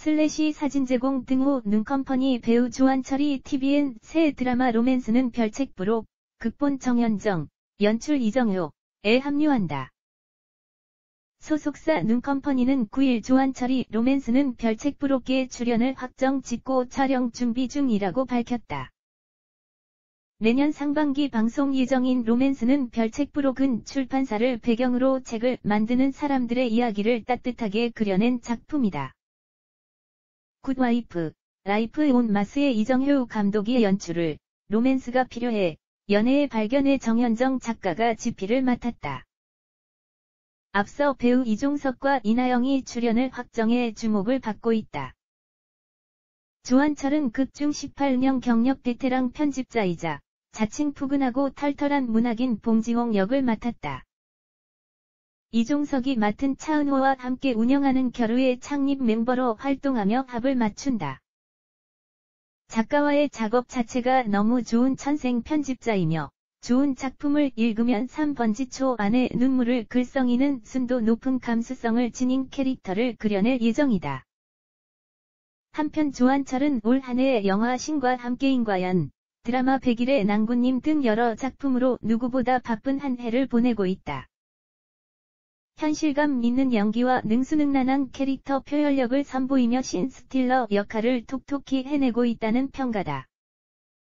슬래시 사진 제공 등호 눈컴퍼니 배우 조한철이 TVN 새 드라마 로맨스는 별책부록, 극본 정현정, 연출 이정효에 합류한다. 소속사 눈컴퍼니는 9일 조한철이 로맨스는 별책부록에 출연을 확정 짓고 촬영 준비 중이라고 밝혔다. 내년 상반기 방송 예정인 로맨스는 별책부록은 출판사를 배경으로 책을 만드는 사람들의 이야기를 따뜻하게 그려낸 작품이다. 굿와이프, 라이프 온 마스의 이정효 감독이 연출을, 로맨스가 필요해, 연애의 발견의 정현정 작가가 지피를 맡았다. 앞서 배우 이종석과 이나영이 출연을 확정해 주목을 받고 있다. 조한철은 극중 18년 경력 베테랑 편집자이자 자칭 푸근하고 털털한 문학인 봉지홍 역을 맡았다. 이종석이 맡은 차은호와 함께 운영하는 겨루의 창립 멤버로 활동하며 합을 맞춘다. 작가와의 작업 자체가 너무 좋은 천생 편집자이며 좋은 작품을 읽으면 3번지초 안에 눈물을 글썽이는 순도 높은 감수성을 지닌 캐릭터를 그려낼 예정이다. 한편 조한철은 올 한해 영화 신과 함께인과연, 드라마 100일의 낭군님 등 여러 작품으로 누구보다 바쁜 한 해를 보내고 있다. 현실감 있는 연기와 능수능란한 캐릭터 표현력을 선보이며 신스틸러 역할을 톡톡히 해내고 있다는 평가다.